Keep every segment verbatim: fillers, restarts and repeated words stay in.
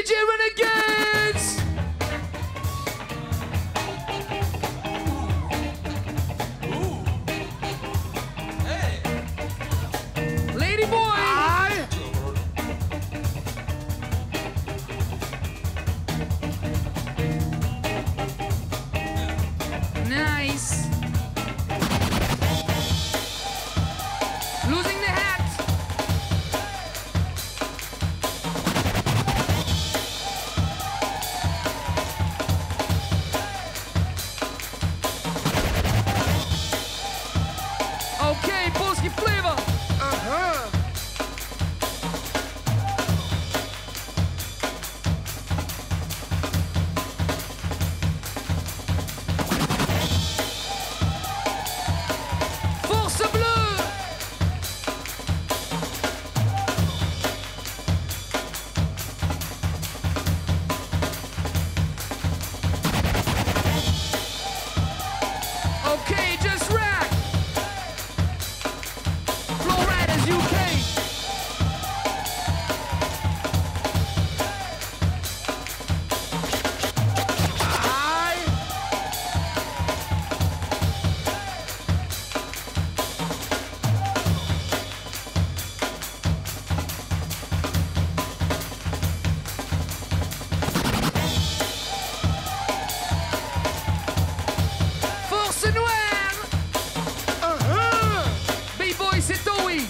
J Renegades! Lady boy! Aye. Nice. Losing the hat. Okay, Polskee Flavor. Uh-huh. Force bleue. Okay, just rack. Florida's U K. Aye. Force noire. Uh-huh. B-boy, c'est oui.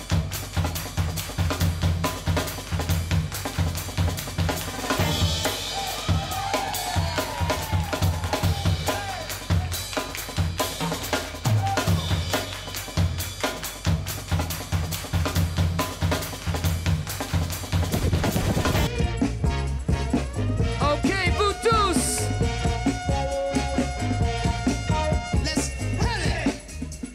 Okay, vous tous. Let's hit it!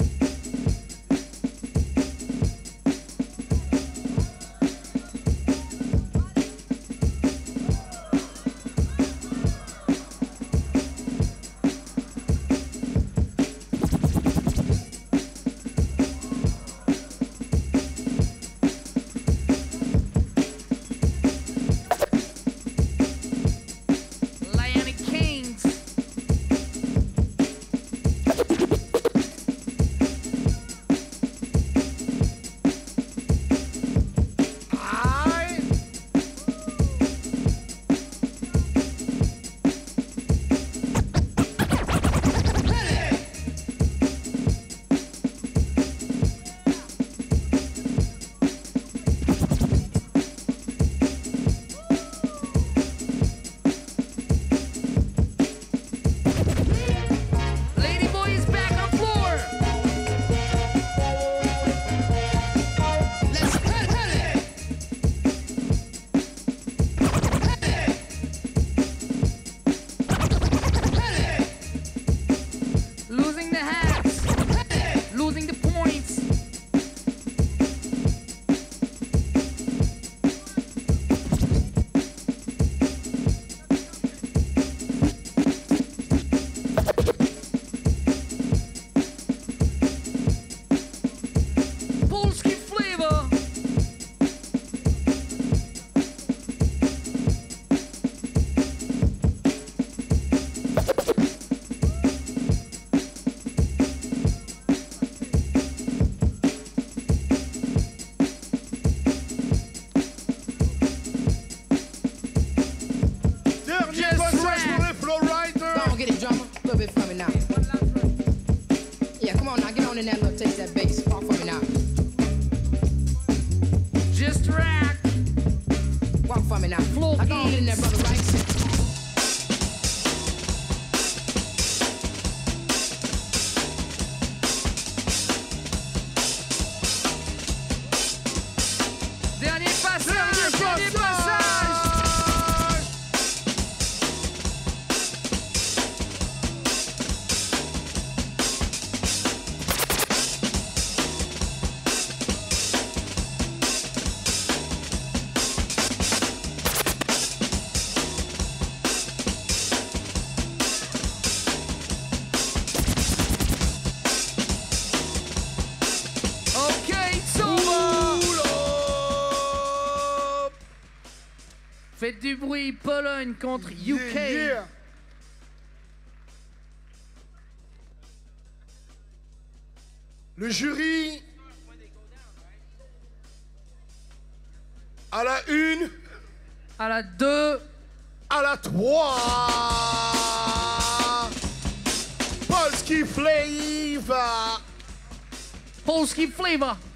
Lionic Kings. Aye. Lady boy is back on floor. Let's hit it! Hit it! Hit it! Losing the hats. Hit it! Losing the points. Polskee Flavor. Dernier Just passage rap. pour les Flowrider. Go on, get it, drummer. A little bit for me now. Yeah, come on now, get on in that little taste that bass. Walk for me now. Just rack. Walk for me now. Floor Now go on in there, keys. brother, right? Dernier passage. Dernier Dernier passage. passage. Faites du bruit, Pologne contre U K. Yeah, yeah. Le jury à la une, À la deux. à la trois. Polskee Flavor. Polskee Flavor.